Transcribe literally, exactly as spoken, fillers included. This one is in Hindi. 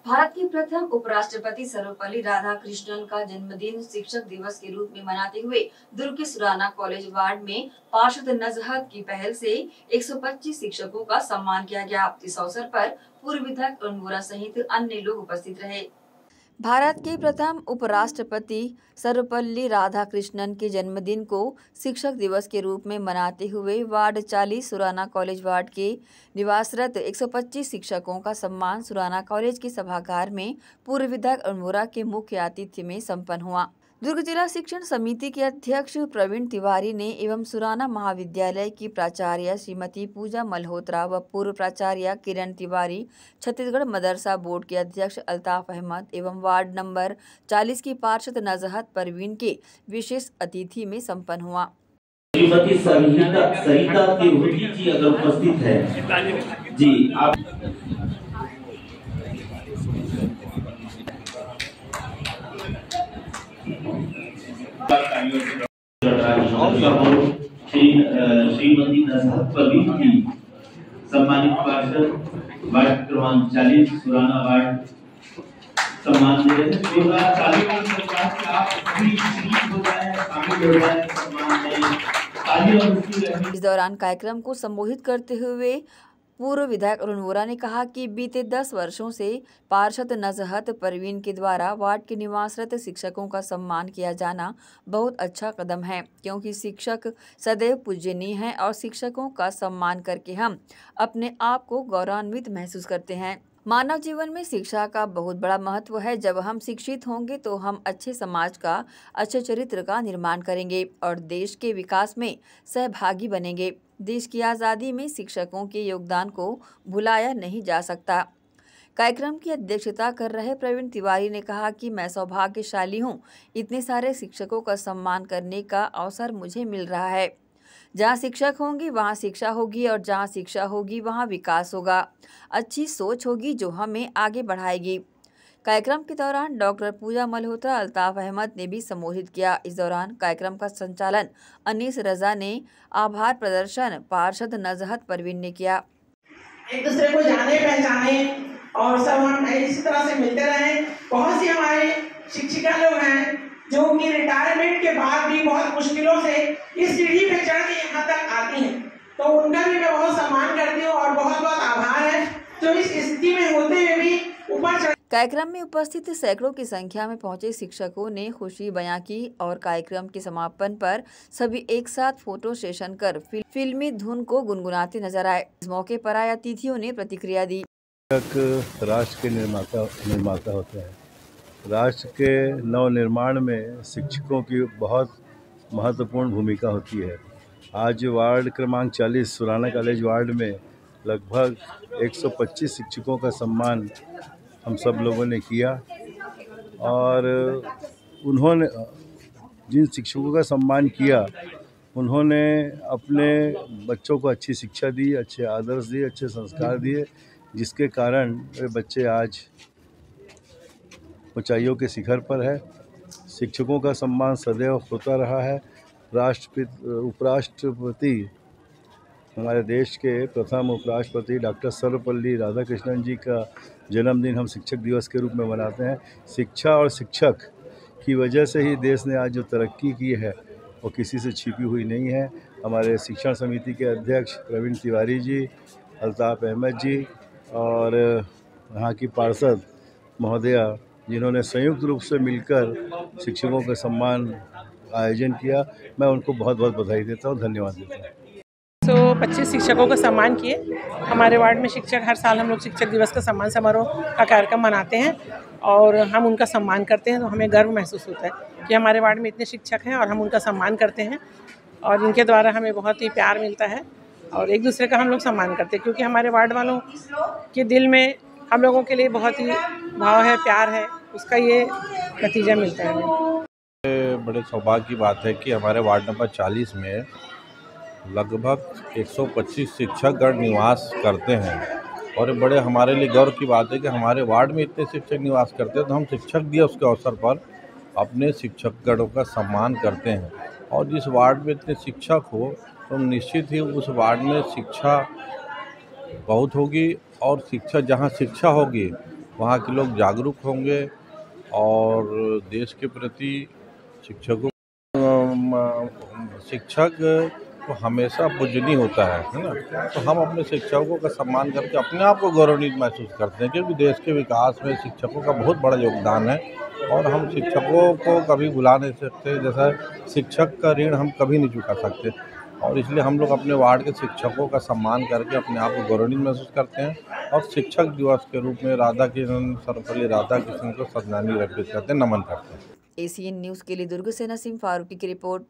भारत के प्रथम उपराष्ट्रपति सर्वपल्ली राधाकृष्णन का जन्मदिन शिक्षक दिवस के रूप में मनाते हुए दुर्ग के सुराना कॉलेज वार्ड में पार्षद नजहत की पहल से एक सौ पच्चीस शिक्षकों का सम्मान किया गया। इस अवसर पर पूर्व विधायक अरुण वोरा सहित अन्य लोग उपस्थित रहे। भारत के प्रथम उपराष्ट्रपति सर्वपल्ली राधाकृष्णन के जन्मदिन को शिक्षक दिवस के रूप में मनाते हुए वार्ड चालीस सुराना कॉलेज वार्ड के निवासरत एक सौ पच्चीस शिक्षकों का सम्मान सुराना कॉलेज के सभागार में पूर्व विधायक अरुण वोरा के मुख्य आतिथ्य में संपन्न हुआ। दुर्ग जिला शिक्षण समिति के अध्यक्ष प्रवीण तिवारी ने एवं सुराना महाविद्यालय की प्राचार्य श्रीमती पूजा मल्होत्रा व पूर्व प्राचार्य किरण तिवारी, छत्तीसगढ़ मदरसा बोर्ड के अध्यक्ष अल्ताफ अहमद एवं वार्ड नंबर चालीस की पार्षद नजहत परवीन के विशेष अतिथि में संपन्न हुआ। श्रीमती सरिता सरिता तिवारी जी अगर उपस्थित है जी आप श्रीमती नजहत परवीन की सम्मानित पार्षद वार्ड क्रमांक चालीस सुराना वार्ड सम्मान दे रहे हैं। इस दौरान कार्यक्रम को संबोधित करते हुए पूर्व विधायक अरुण वोरा ने कहा कि बीते दस वर्षों से पार्षद नजहत परवीन के द्वारा वार्ड के निवासरत शिक्षकों का सम्मान किया जाना बहुत अच्छा कदम है, क्योंकि शिक्षक सदैव पूजनीय हैं और शिक्षकों का सम्मान करके हम अपने आप को गौरवान्वित महसूस करते हैं। मानव जीवन में शिक्षा का बहुत बड़ा महत्व है। जब हम शिक्षित होंगे तो हम अच्छे समाज का, अच्छे चरित्र का निर्माण करेंगे और देश के विकास में सहभागी बनेंगे। देश की आज़ादी में शिक्षकों के योगदान को भुलाया नहीं जा सकता। कार्यक्रम की अध्यक्षता कर रहे प्रवीण तिवारी ने कहा कि मैं सौभाग्यशाली हूँ, इतने सारे शिक्षकों का सम्मान करने का अवसर मुझे मिल रहा है। जहाँ शिक्षक होंगे वहाँ शिक्षा होगी और जहाँ शिक्षा होगी वहाँ विकास होगा, अच्छी सोच होगी जो हमें आगे बढ़ाएगी। कार्यक्रम के दौरान डॉक्टर पूजा मल्होत्रा, अल्ताफ अहमद ने भी संबोधित किया। इस दौरान कार्यक्रम का संचालन अनीस रजा ने, आभार प्रदर्शन पार्षद नजहत परवीन ने किया। एक दूसरे को जाने पहचाने और सब हम इसी तरह से मिलते रहे। बहुत सी हमारे शिक्षिका लोग हैं जो कि रिटायरमेंट के बाद भी बहुत मुश्किलों से इस सीढ़ी पे चढ़ के यहाँ तक आती हैं, तो उनका भी मैं बहुत सम्मान करती हूँ और बहुत बहुत आभार है जो इस स्थिति में होते हुए भी ऊपर चढ़। कार्यक्रम में उपस्थित सैकड़ों की संख्या में पहुंचे शिक्षकों ने खुशी बयां की और कार्यक्रम के समापन पर सभी एक साथ फोटो सेशन कर फिल्मी धुन को गुनगुनाते नजर आए। इस मौके पर आए अतिथियों ने प्रतिक्रिया दी। राष्ट्र के निर्माता निर्माता होता है। राष्ट्र के नव निर्माण में शिक्षकों की बहुत महत्वपूर्ण भूमिका होती है। आज वार्ड क्रमांक चालीस सुराना कॉलेज वार्ड में लगभग एक सौ पच्चीस शिक्षकों का सम्मान हम सब लोगों ने किया और उन्होंने जिन शिक्षकों का सम्मान किया उन्होंने अपने बच्चों को अच्छी शिक्षा दी, अच्छे आदर्श दिए, अच्छे संस्कार दिए, जिसके कारण वे बच्चे आज ऊंचाइयों के शिखर पर है। शिक्षकों का सम्मान सदैव होता रहा है। राष्ट्रपिता उपराष्ट्रपति हमारे देश के प्रथम उपराष्ट्रपति डॉक्टर सर्वपल्ली राधाकृष्णन जी का जन्मदिन हम शिक्षक दिवस के रूप में मनाते हैं। शिक्षा और शिक्षक की वजह से ही देश ने आज जो तरक्की की है वो किसी से छिपी हुई नहीं है। हमारे शिक्षण समिति के अध्यक्ष प्रवीण तिवारी जी, अल्ताफ अहमद जी और यहाँ की पार्षद महोदया, जिन्होंने संयुक्त रूप से मिलकर शिक्षकों का सम्मान आयोजन किया, मैं उनको बहुत बहुत बधाई देता हूँ, धन्यवाद देता हूँ। सौ पच्चीस शिक्षकों का सम्मान किए। हमारे वार्ड में शिक्षक हर साल हम लोग शिक्षक दिवस का सम्मान समारोह का कार्यक्रम मनाते हैं और हम उनका सम्मान करते हैं, तो हमें गर्व महसूस होता है कि हमारे वार्ड में इतने शिक्षक हैं और हम उनका सम्मान करते हैं और इनके द्वारा हमें बहुत ही प्यार मिलता है और एक दूसरे का हम लोग सम्मान करते हैं, क्योंकि हमारे वार्ड वालों के दिल में हम लोगों के लिए बहुत ही भाव है, प्यार है, उसका ये नतीजा मिलता है। बड़े सौभाग्य की बात है कि हमारे वार्ड नंबर चालीस में लगभग एक सौ पच्चीस शिक्षकगण निवास करते हैं और बड़े हमारे लिए गर्व की बात है कि हमारे वार्ड में इतने शिक्षक निवास करते हैं, तो हम शिक्षक दिवस के अवसर पर अपने शिक्षकगणों का सम्मान करते हैं। और जिस वार्ड में इतने शिक्षक हो तो निश्चित ही उस वार्ड में शिक्षा बहुत होगी और शिक्षा जहाँ शिक्षा होगी वहाँ के लोग जागरूक होंगे और देश के प्रति शिक्षकों शिक्षक तो हमेशा पूजनीय होता है है ना। तो हम अपने शिक्षकों का सम्मान करके अपने आप को गौरवान्वित महसूस करते हैं, क्योंकि देश के विकास में शिक्षकों का बहुत बड़ा योगदान है और हम शिक्षकों को कभी भुला नहीं सकते। जैसा शिक्षक का ऋण हम कभी नहीं चुका सकते और इसलिए हम लोग अपने वार्ड के शिक्षकों का सम्मान करके अपने आप को गौरवान्वित महसूस करते हैं और शिक्षक दिवस के रूप में राधा किशन सर्वपल्ली राधाकृष्णन को श्रद्धांजलि अर्पित करते हैं, नमन करते हैं। एसीएन न्यूज़ के लिए दुर्ग से नसीम फारूकी की रिपोर्ट।